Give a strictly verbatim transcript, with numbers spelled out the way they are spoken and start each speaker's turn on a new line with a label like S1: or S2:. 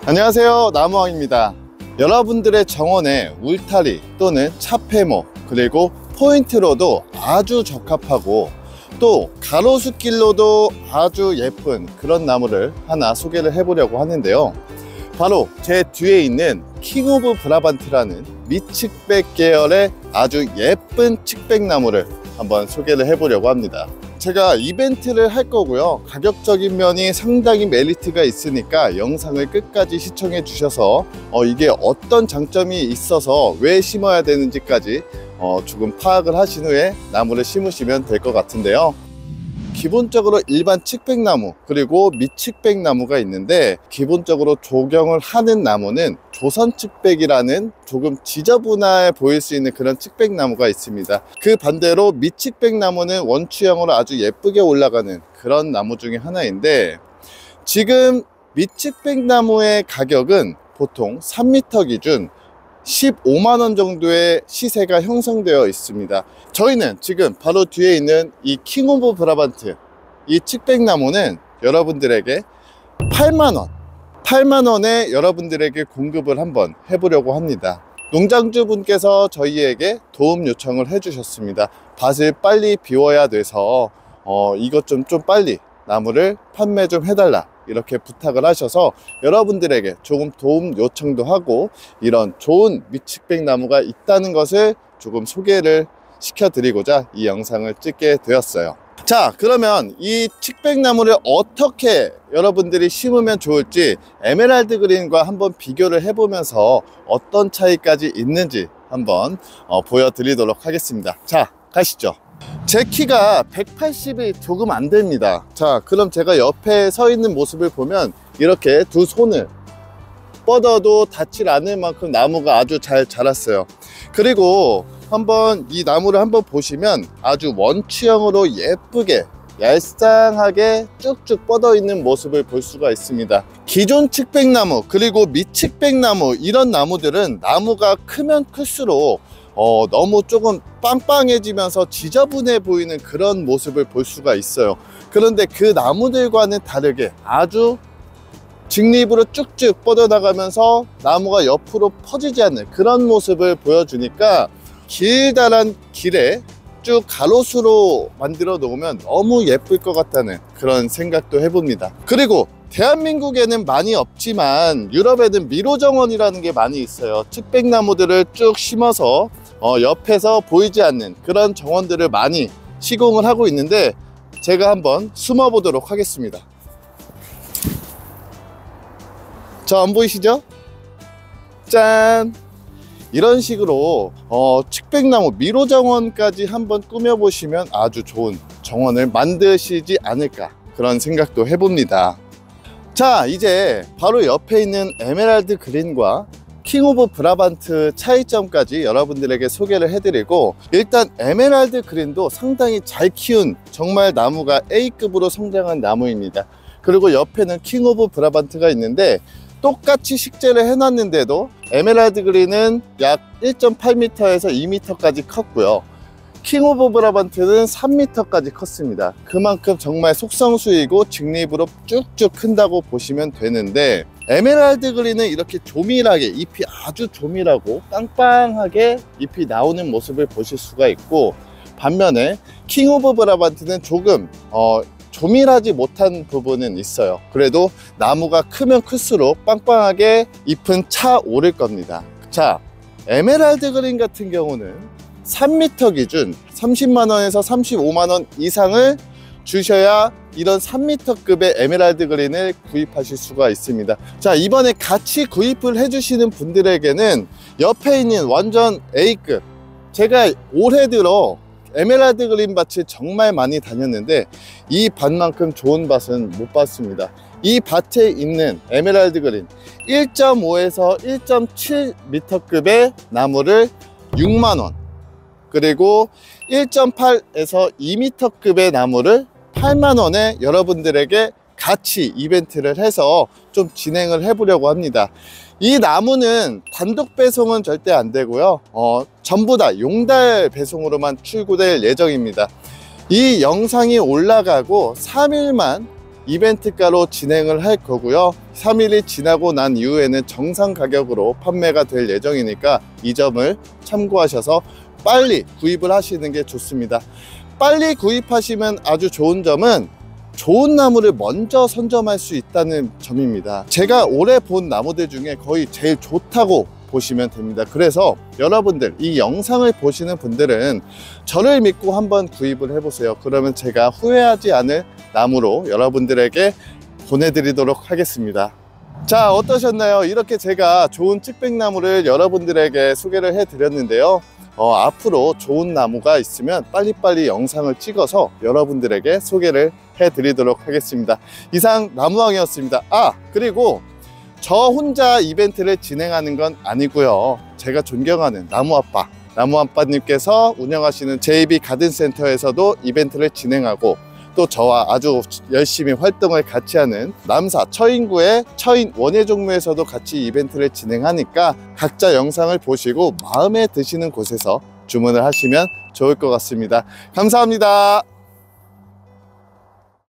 S1: 안녕하세요, 나무왕입니다. 여러분들의 정원에 울타리 또는 차폐모 그리고 포인트로도 아주 적합하고 또 가로수길로도 아주 예쁜 그런 나무를 하나 소개를 해보려고 하는데요, 바로 제 뒤에 있는 킹 오브 브라반트라는 미측백 계열의 아주 예쁜 측백나무를 한번 소개를 해보려고 합니다. 제가 이벤트를 할 거고요, 가격적인 면이 상당히 메리트가 있으니까 영상을 끝까지 시청해 주셔서 어, 이게 어떤 장점이 있어서 왜 심어야 되는지까지 어, 조금 파악을 하신 후에 나무를 심으시면 될 것 같은데요. 기본적으로 일반 측백나무 그리고 미측백나무가 있는데, 기본적으로 조경을 하는 나무는 조선측백이라는 조금 지저분해 보일 수 있는 그런 측백나무가 있습니다. 그 반대로 미측백나무는 원추형으로 아주 예쁘게 올라가는 그런 나무 중에 하나인데, 지금 미측백나무의 가격은 보통 삼 미터 기준 십오만 원 정도의 시세가 형성되어 있습니다. 저희는 지금 바로 뒤에 있는 이 킹 오브 브라반트 이 측백나무는 여러분들에게 팔만 원 팔만 원에 여러분들에게 공급을 한번 해보려고 합니다. 농장주 분께서 저희에게 도움 요청을 해 주셨습니다. 밭을 빨리 비워야 돼서 어, 이것 좀, 좀 빨리 나무를 판매 좀 해달라 이렇게 부탁을 하셔서 여러분들에게 조금 도움 요청도 하고 이런 좋은 미측백 나무가 있다는 것을 조금 소개를 시켜드리고자 이 영상을 찍게 되었어요. 자, 그러면 이 측백나무를 어떻게 여러분들이 심으면 좋을지 에메랄드 그린과 한번 비교를 해보면서 어떤 차이까지 있는지 한번 어, 보여드리도록 하겠습니다. 자, 가시죠. 제 키가 백팔십이 조금 안 됩니다. 자, 그럼 제가 옆에 서 있는 모습을 보면 이렇게 두 손을 뻗어도 닿질 않을 만큼 나무가 아주 잘 자랐어요. 그리고 한번 이 나무를 한번 보시면 아주 원추형으로 예쁘게 얄쌍하게 쭉쭉 뻗어 있는 모습을 볼 수가 있습니다. 기존 측백나무 그리고 미측백나무 이런 나무들은 나무가 크면 클수록 어, 너무 조금 빵빵해지면서 지저분해 보이는 그런 모습을 볼 수가 있어요. 그런데 그 나무들과는 다르게 아주 직립으로 쭉쭉 뻗어나가면서 나무가 옆으로 퍼지지 않는 그런 모습을 보여주니까 길다란 길에 쭉 가로수로 만들어 놓으면 너무 예쁠 것 같다는 그런 생각도 해봅니다. 그리고 대한민국에는 많이 없지만 유럽에는 미로정원이라는 게 많이 있어요. 측백나무들을 쭉 심어서 어, 옆에서 보이지 않는 그런 정원들을 많이 시공을 하고 있는데, 제가 한번 숨어 보도록 하겠습니다. 저 안 보이시죠? 짠! 이런 식으로 어, 측백나무 미로정원까지 한번 꾸며 보시면 아주 좋은 정원을 만드시지 않을까 그런 생각도 해봅니다. 자, 이제 바로 옆에 있는 에메랄드 그린과 킹 오브 브라반트 차이점까지 여러분들에게 소개를 해드리고, 일단 에메랄드 그린도 상당히 잘 키운 정말 나무가 A급으로 성장한 나무입니다. 그리고 옆에는 킹 오브 브라반트가 있는데 똑같이 식재를 해놨는데도 에메랄드 그린은 약 일 점 팔 미터에서 이 미터까지 컸고요, 킹 오브 브라반트는 삼 미터까지 컸습니다. 그만큼 정말 속성수이고 직립으로 쭉쭉 큰다고 보시면 되는데, 에메랄드 그린은 이렇게 조밀하게 잎이 아주 조밀하고 빵빵하게 잎이 나오는 모습을 보실 수가 있고, 반면에 킹 오브 브라반트는 조금 어, 조밀하지 못한 부분은 있어요. 그래도 나무가 크면 클수록 빵빵하게 잎은 차 오를 겁니다. 자, 에메랄드 그린 같은 경우는 삼 미터 기준 삼십만 원에서 삼십오만 원 이상을 주셔야 이런 삼 미터급의 에메랄드 그린을 구입하실 수가 있습니다. 자, 이번에 같이 구입을 해주시는 분들에게는 옆에 있는 완전 A급, 제가 올해 들어 에메랄드 그린 밭을 정말 많이 다녔는데 이 밭만큼 좋은 밭은 못 봤습니다. 이 밭에 있는 에메랄드 그린 일 점 오에서 일 점 칠 미터급의 나무를 육만 원, 그리고 일 점 팔에서 이 미터급의 나무를 팔만 원에 여러분들에게 같이 이벤트를 해서 좀 진행을 해 보려고 합니다. 이 나무는 단독 배송은 절대 안 되고요, 어, 전부 다 용달 배송으로만 출고될 예정입니다. 이 영상이 올라가고 삼 일만 이벤트가로 진행을 할 거고요. 삼 일이 지나고 난 이후에는 정상 가격으로 판매가 될 예정이니까 이 점을 참고하셔서 빨리 구입을 하시는 게 좋습니다. 빨리 구입하시면 아주 좋은 점은 좋은 나무를 먼저 선점할 수 있다는 점입니다. 제가 올해 본 나무들 중에 거의 제일 좋다고 보시면 됩니다. 그래서 여러분들 이 영상을 보시는 분들은 저를 믿고 한번 구입을 해보세요. 그러면 제가 후회하지 않을 나무로 여러분들에게 보내드리도록 하겠습니다. 자, 어떠셨나요? 이렇게 제가 좋은 측백나무를 여러분들에게 소개를 해드렸는데요. 어, 앞으로 좋은 나무가 있으면 빨리빨리 영상을 찍어서 여러분들에게 소개를 해드리도록 하겠습니다. 이상 나무왕이었습니다. 아, 그리고 저 혼자 이벤트를 진행하는 건 아니고요. 제가 존경하는 나무아빠, 나무아빠님께서 운영하시는 제이비 가든센터에서도 이벤트를 진행하고 또 저와 아주 열심히 활동을 같이 하는 남사 처인구의 처인 원예종묘에서도 같이 이벤트를 진행하니까 각자 영상을 보시고 마음에 드시는 곳에서 주문을 하시면 좋을 것 같습니다. 감사합니다.